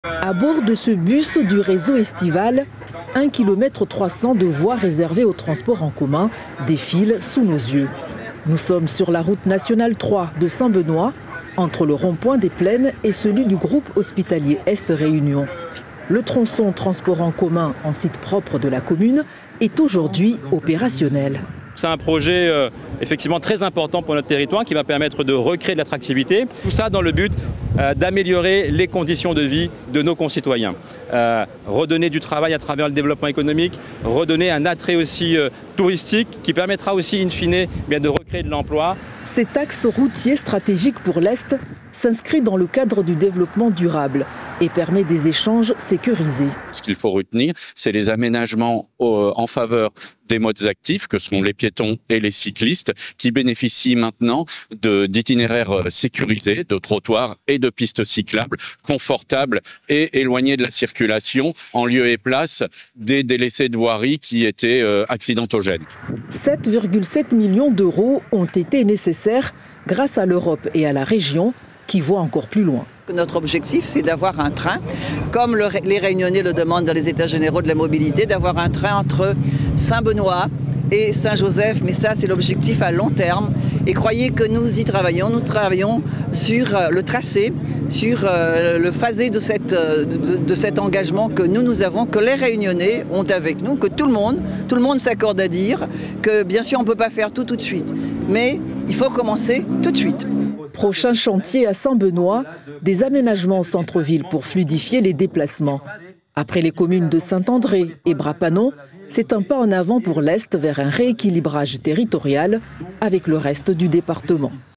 À bord de ce bus du réseau estival, 1,3 km de voies réservées au transport en commun défilent sous nos yeux. Nous sommes sur la route nationale 3 de Saint-Benoît, entre le rond-point des Plaines et celui du groupe hospitalier Est Réunion. Le tronçon transport en commun en site propre de la commune est aujourd'hui opérationnel. C'est un projet effectivement très important pour notre territoire qui va permettre de recréer de l'attractivité. Tout ça dans le but d'améliorer les conditions de vie de nos concitoyens. Redonner du travail à travers le développement économique, redonner un attrait aussi touristique qui permettra aussi in fine de recréer de l'emploi. Cet axe routier stratégique pour l'Est s'inscrit dans le cadre du développement durable et permet des échanges sécurisés. Ce qu'il faut retenir, c'est les aménagements en faveur des modes actifs que sont les piétons et les cyclistes qui bénéficient maintenant d'itinéraires sécurisés, de trottoirs et de pistes cyclables confortables et éloignées de la circulation en lieu et place des délaissés de voirie qui étaient accidentogènes. 7,7 millions d'euros ont été nécessaires grâce à l'Europe et à la région qui voient encore plus loin. Notre objectif, c'est d'avoir un train, comme les Réunionnais le demandent dans les États généraux de la mobilité, d'avoir un train entre Saint-Benoît et Saint-Joseph. Mais ça, c'est l'objectif à long terme. Et croyez que nous y travaillons. Nous travaillons sur le tracé, sur le phasé de cet engagement que nous avons, que les Réunionnais ont avec nous, que tout le monde s'accorde à dire que bien sûr on ne peut pas faire tout de suite. Mais il faut commencer tout de suite. Prochain chantier à Saint-Benoît, des aménagements au centre-ville pour fluidifier les déplacements. Après les communes de Saint-André et Brapanon, c'est un pas en avant pour l'Est vers un rééquilibrage territorial avec le reste du département.